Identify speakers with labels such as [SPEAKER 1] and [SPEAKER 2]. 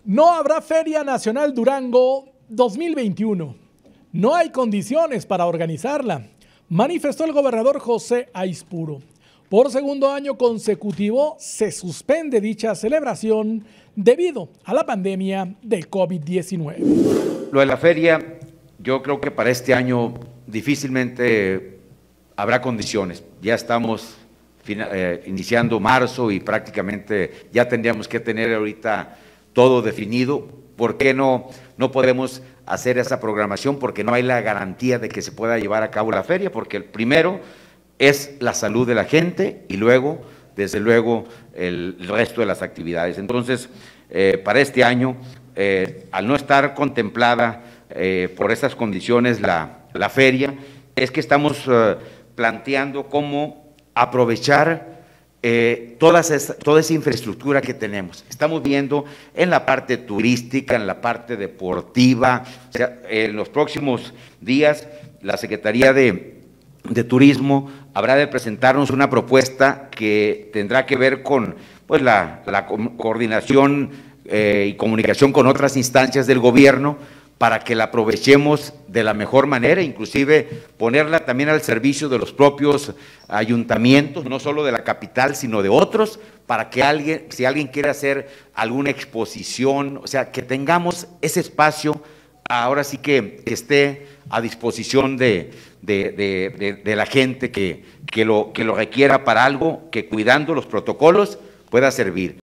[SPEAKER 1] No habrá Feria Nacional Durango 2021. No hay condiciones para organizarla, manifestó el gobernador José Aispuro. Por segundo año consecutivo se suspende dicha celebración debido a la pandemia del COVID-19.
[SPEAKER 2] Lo de la feria, yo creo que para este año difícilmente habrá condiciones. Ya estamos iniciando marzo y prácticamente ya tendríamos que tener ahorita todo definido. ¿Por qué no podemos hacer esa programación? Porque no hay la garantía de que se pueda llevar a cabo la feria, porque el primero es la salud de la gente y luego, desde luego, el resto de las actividades. Entonces, para este año, al no estar contemplada por esas condiciones la feria, es que estamos planteando cómo aprovechar toda esa infraestructura que tenemos. Estamos viendo en la parte turística, en la parte deportiva. O sea, en los próximos días la Secretaría de Turismo habrá de presentarnos una propuesta que tendrá que ver con pues, la coordinación y comunicación con otras instancias del gobierno para que la aprovechemos de la mejor manera, inclusive ponerla también al servicio de los propios ayuntamientos, no solo de la capital, sino de otros, para que si alguien quiere hacer alguna exposición, o sea, que tengamos ese espacio, ahora sí que esté a disposición de la gente que lo requiera para algo que cuidando los protocolos pueda servir.